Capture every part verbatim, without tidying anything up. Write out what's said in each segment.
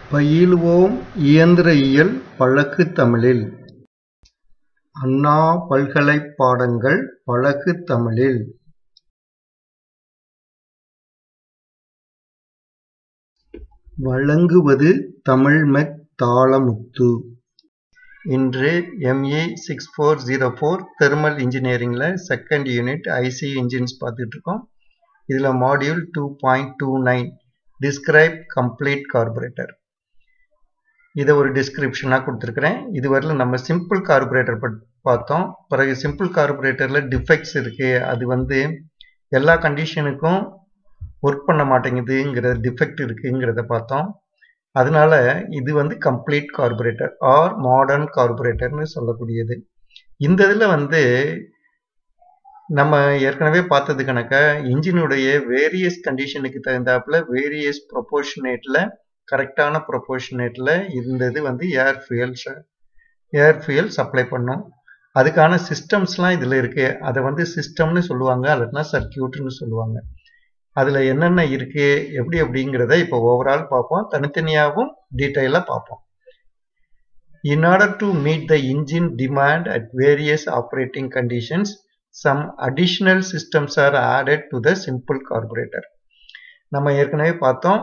பயிலுவோம் இயந்திரவியல் பழகு தமிழில்! அண்ணா பல்கலைப் பாடங்கள் பழகு தமிழில்! வழங்குவது தமிழ்மெக் தாளமுத்து. இன்று M E six four zero four thermal இன்ஜினியரிங்கில் செகண்ட் யூனிட் ஐசி இன்ஜின்ஸ் பார்த்துட்டு இருக்கோம். இதில் module two point two nine describe complete carburettor. இதை ஒரு டிஸ்கிரிப்ஷனாக கொடுத்துருக்குறேன். இதுவரையில் நம்ம சிம்பிள் கார்பரேட்டர் பார்த்தோம். பிறகு சிம்பிள் கார்பரேட்டரில் டிஃபெக்ட்ஸ் இருக்குது, அது வந்து எல்லா கண்டிஷனுக்கும் ஒர்க் பண்ண மாட்டேங்குதுங்கிற டிஃபெக்ட் இருக்குங்கிறத பார்த்தோம். அதனால இது வந்து கம்ப்ளீட் கார்பரேட்டர் ஆர் மாடர்ன் கார்பரேட்டர்னு சொல்லக்கூடியது. இந்த இதில் வந்து நம்ம ஏற்கனவே பார்த்தது கணக்க இன்ஜினுடைய வேரியஸ் கண்டிஷனுக்கு தகுந்தாப்புல வேரியஸ் ப்ரொபோர்ஷனேட்டில் கரெக்டான ப்ரொபோர்ஷனேட்டில் இந்த இது வந்து air fuel air fuel supply பண்ணும். அதுக்கான சிஸ்டம்ஸ்லாம் இதில் இருக்குது. அதை வந்து சிஸ்டம்னு சொல்லுவாங்க, அல்லதுனா சர்க்கியூட்னு சொல்லுவாங்க. அதில் என்னென்ன இருக்குது எப்படி அப்படிங்கிறத இப்போ ஓவரால் பார்ப்போம், தனித்தனியாகவும் டீட்டெயிலாக பார்ப்போம். In order to meet the engine demand at various operating conditions, some additional systems are added to the simple carburetor. நம்ம ஏற்கனவே பார்த்தோம்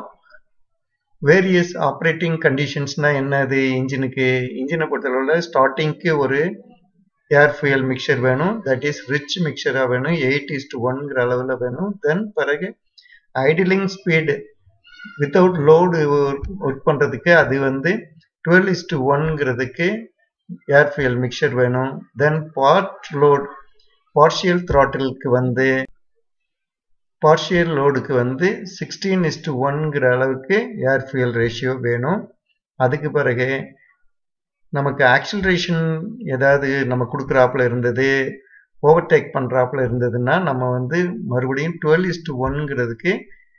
வேரியஸ் ஆப்ரேட்டிங் கண்டிஷன்ஸ்னா என்னது. இன்ஜினுக்கு இன்ஜினை பொறுத்தளவில் ஸ்டார்டிங்க்கு ஒரு ஏர் ஃபியூயல் மிக்சர் வேணும், தட் இஸ் ரிச் மிக்சராக வேணும், எயிட் இஸ் டு ஒன்ங்கிற அளவில் வேணும். தென் பிறகு idling speed without load work பண்ணுறதுக்கு அது வந்து டுவெல் இஸ் டு ஒன்ங்கிறதுக்கு ஏர் ஃபியூயல் மிக்சர் வேணும். தென் பார்ட் லோட் பார்ஷியல் த்ராட்டிலுக்கு வந்து பார்ஷியல் லோடுக்கு வந்து சிக்ஸ்டீன் இஸ் டு ஒன்ங்கிற அளவுக்கு ஏர் ஃபியூயல் ரேஷியோ வேணும். அதுக்கு பிறகு நமக்கு ஆக்சிலரேஷன் ஏதாவது நம்ம கொடுக்குறாப்புல இருந்தது, ஓவர்டேக் பண்ணுறாப்புல இருந்ததுன்னா நம்ம வந்து மறுபடியும் டுவெல் இஸ் டு ஒன்ங்கிறதுக்கு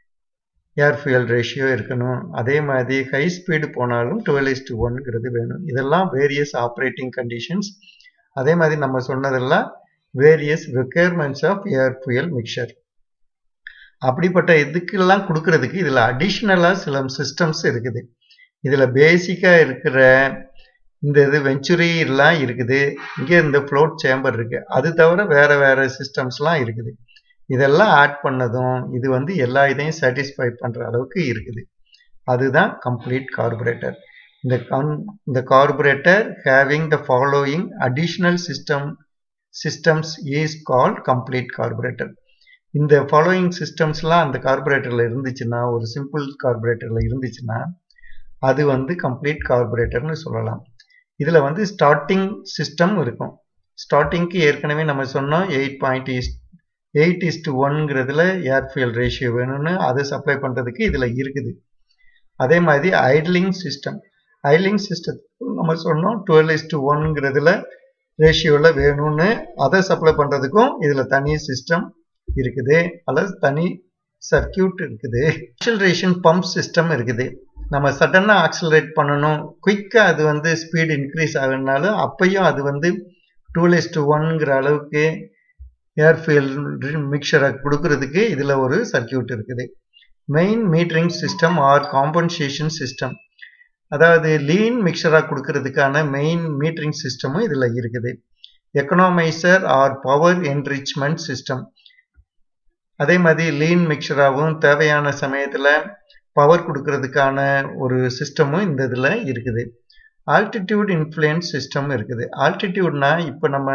ஏர் ஃபியூயல் ரேஷியோ இருக்கணும். அதே மாதிரி ஹை ஸ்பீடு போனாலும் டுவெல் இஸ் டு ஒன்ங்கிறது வேணும். இதெல்லாம் வேரியஸ் ஆப்ரேட்டிங் கண்டிஷன்ஸ். அதே மாதிரி நம்ம சொன்னதெல்லாம் various requirements of air fuel mixture. அப்படிப்பட்ட இதுக்கெல்லாம் கொடுக்கறதுக்கு இதில் அடிஷ்னலாக சில சிஸ்டம்ஸ் இருக்குது. இதில் பேசிக்காக இருக்கிற இந்த இது வெஞ்சுரி எல்லாம் இருக்குது. இங்கே இந்த ஃப்ளோட் சேம்பர் இருக்குது. அது தவிர வேறு வேறு சிஸ்டம்ஸ்லாம் இருக்குது. இதெல்லாம் ஆட் பண்ணதும் இது வந்து எல்லா இதையும் சாட்டிஸ்ஃபை பண்ணுற அளவுக்கு இருக்குது. அதுதான் கம்ப்ளீட் கார்பரேட்டர். இந்த கன் இந்த carburettor having the following additional system systems is called complete carburettor. இந்த ஃபாலோயிங் சிஸ்டம்ஸ்லாம் அந்த கார்பரேட்டரில் இருந்துச்சுன்னா, ஒரு சிம்பிள் கார்பரேட்டரில் இருந்துச்சுன்னா அது வந்து கம்ப்ளீட் கார்பரேட்டர்னு சொல்லலாம். இதில் வந்து ஸ்டார்டிங் சிஸ்டம் இருக்கும். ஸ்டார்டிங்க்கு ஏற்கனவே நம்ம சொன்னோம் eight point is eight is to ஒன்ங்கிறதுல ஏர் ஃபியூயல் ரேஷியோ வேணும்னு, அதை சப்ளை பண்ணுறதுக்கு இதில் இருக்குது. அதே மாதிரி ஐட்லிங் சிஸ்டம் ஐட்லிங் சிஸ்டத்துக்கு நம்ம சொன்னோம் டுவெல் இஸ் டு ஒன்ங்கிறதுல ரேஷியோவில் வேணும்னு, அதை சப்ளை பண்ணுறதுக்கும் இதில் தனி சிஸ்டம் இருக்குது, அல்லது தனி சர்க்கியூட் இருக்குது. ஆக்சிலரேஷன் பம்ப் சிஸ்டம் இருக்குது. நம்ம சடனாக ஆக்சிலரேட் பண்ணணும், குயிக்காக அது வந்து ஸ்பீடு இன்க்ரீஸ் ஆகுனாலும் அப்பையும் அது வந்து டுவெல் இஸ் டு ஒன்ங்கிற அளவுக்கு ஏர் ஃபியூயல் மிக்சரை கொடுக்கறதுக்கு இதில் ஒரு சர்க்கியூட் இருக்குது. Main metering system or compensation system, அதாவது லீன் மிக்சராக கொடுக்கறதுக்கான மெயின் மீட்டரிங் சிஸ்டமும் இதில் இருக்குது. Economiser or power enrichment system, அதே மாதிரி லீன் மிக்சராகவும் தேவையான சமயத்தில் பவர் கொடுக்கறதுக்கான ஒரு சிஸ்டமும் இந்த இதில் இருக்குது. ஆல்டிடியூட் இன்ஃப்ளூயன்ஸ் சிஸ்டம் இருக்குது. ஆல்டிடியூட்னா இப்போ நம்ம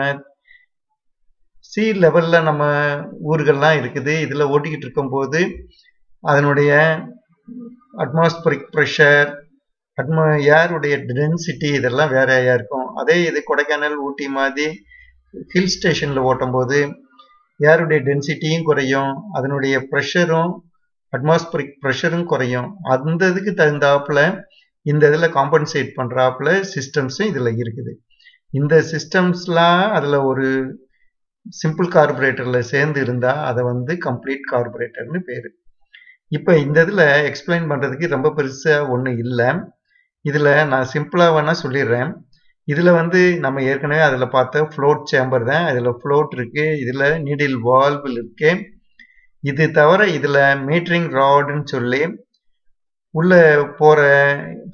சி லெவலில் நம்ம ஊர்கள்லாம் இருக்குது. இதில் ஓட்டிக்கிட்டு இருக்கும்போது அதனுடைய அட்மாஸ்பரிக் ப்ரெஷர், அட்மா ஏருடைய டென்சிட்டி இதெல்லாம் வேறையாக இருக்கும். அதே இது கொடைக்கானல் ஊட்டி மாதிரி ஹில் ஸ்டேஷனில் ஓட்டும்போது ஏருடைய டென்சிட்டியும் குறையும், அதனுடைய ப்ரெஷரும் அட்மாஸ்பரிக் ப்ரெஷரும் குறையும். அந்த இதுக்கு தகுந்தாப்புல இந்த இதில் காம்பன்சேட் பண்ணுறாப்புல சிஸ்டம்ஸும் இதில் இருக்குது. இந்த சிஸ்டம்ஸ்லாம் அதில் ஒரு சிம்பிள் கார்பரேட்டரில் சேர்ந்து இருந்தால் அதை வந்து கம்ப்ளீட் கார்பரேட்டர்னு பேர். இப்போ இந்த இதில் எக்ஸ்பிளைன் பண்ணுறதுக்கு ரொம்ப பெருசாக ஒன்றும் இல்லை. இதில் நான் சிம்பிளாக வேணால் சொல்லிடுறேன். இதில் வந்து நம்ம ஏற்கனவே அதில் பார்த்த ஃப்ளோட் சேம்பர் தான். இதில் ஃப்ளோட் இருக்குது, இதில் நீடில் வால்வ் இருக்கு. இது தவிர இதில் மீட்டரிங் ராடுன்னு சொல்லி உள்ளே போகிற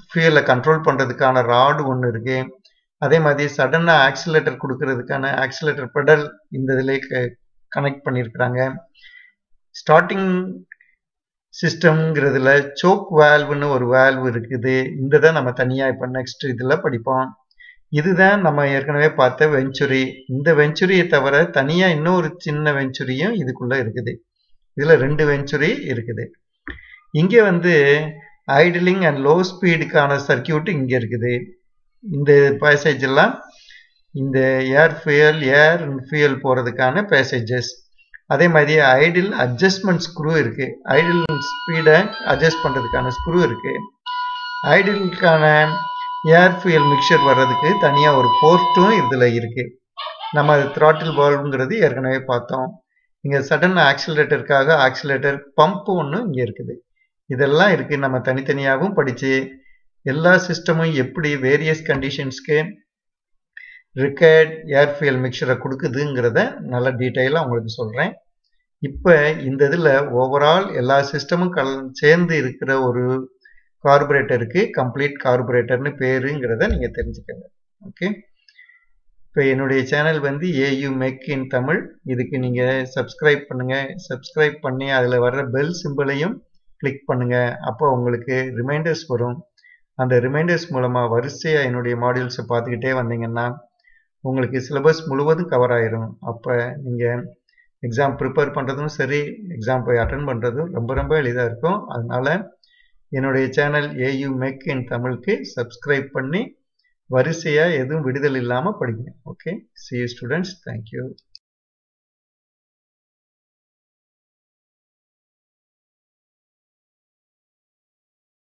ஃபியூலை கண்ட்ரோல் பண்ணுறதுக்கான ராடு ஒன்று இருக்குது. அதே மாதிரி சடனாக ஆக்சிலேட்டர் கொடுக்கறதுக்கான ஆக்சிலேட்டர் பெடல் இந்த இதிலே கனெக்ட் பண்ணியிருக்கிறாங்க. ஸ்டார்டிங் சிஸ்டம்ங்கிறதுல சோக் வேல்வ்னு ஒரு வேல்வ் இருக்குது. இந்த தான் நம்ம தனியாக இப்போ நெக்ஸ்ட் இதில் படிப்போம். இதுதான் நம்ம ஏற்கனவே பார்த்த வெஞ்சுரி. இந்த வெஞ்சுரியை தவிர தனியாக இன்னொரு சின்ன வெஞ்சுரியும் இதுக்குள்ளே இருக்குது. இதில் ரெண்டு வெஞ்சுரி இருக்குது. இங்கே வந்து ஐடிலிங் அண்ட் லோ ஸ்பீடுக்கான சர்க்கியூட் இங்கே இருக்குது. இந்த பேசேஜ் எல்லாம் இந்த ஏர் ஃபியூயல் ஏர் ஃபியூயல் போகிறதுக்கான பேசேஜஸ். அதே மாதிரி ஐடில் அட்ஜஸ்ட்மெண்ட் ஸ்க்ரூ இருக்குது. ஐடில் ஸ்பீடை அட்ஜஸ்ட் பண்ணுறதுக்கான ஸ்க்ரூ இருக்குது. ஐடிலுக்கான ஏர் ஃபியூயல் மிக்சர் வர்றதுக்கு தனியாக ஒரு போர்ட்டும் இதில் இருக்குது. நம்ம அது த்ராட்டில் வால்வ்ங்கிறது ஏற்கனவே பார்த்தோம். இங்கே சடன் ஆக்சிலேட்டருக்காக ஆக்சிலேட்டர் பம்ப் ஒன்று இங்கே இருக்குது. இதெல்லாம் இருக்குது. நம்ம தனித்தனியாகவும் படித்து எல்லா சிஸ்டமும் எப்படி வேரியஸ் கண்டிஷன்ஸ்க்கு ரிக்கயர்ட் ஏர் ஃபியூயல் மிக்சரை கொடுக்குதுங்கிறத நல்ல டீட்டெயிலாக உங்களுக்கு சொல்கிறேன். இப்போ இந்த இதில் ஓவரால் எல்லா சிஸ்டமும் கல் சேர்ந்து இருக்கிற ஒரு கார்பரேட்டருக்கு கம்ப்ளீட் கார்பரேட்டர்னு பேருங்கிறத நீங்கள் தெரிஞ்சுக்கங்க. ஓகே, இப்போ என்னுடைய சேனல் வந்து ஏயு மேக் இன் தமிழ். இதுக்கு நீங்கள் சப்ஸ்கிரைப் பண்ணுங்கள். சப்ஸ்கிரைப் பண்ணி அதில் வர்ற பெல் சிம்பிளையும் கிளிக் பண்ணுங்கள். அப்போ உங்களுக்கு ரிமைண்டர்ஸ் வரும். அந்த ரிமைண்டர்ஸ் மூலமாக வரிசையாக என்னுடைய மாடியூல்ஸை பார்த்துக்கிட்டே வந்தீங்கன்னா உங்களுக்கு சிலபஸ் முழுவதும் கவர் ஆயிரும். அப்போ நீங்கள் எக்ஸாம் ப்ரிப்பேர் பண்ணுறதும் சரி, எக்ஸாம் போய் அட்டன் பண்ணுறதும் ரொம்ப ரொம்ப எளிதாக இருக்கும். அதனால் என்னுடைய சேனல் ஏயு மேக் இன் தமிழுக்கு சப்ஸ்கிரைப் பண்ணி வரிசையாக எதுவும் விடுதல் இல்லாமல் படிங்க. Okay, see you students. Thank you.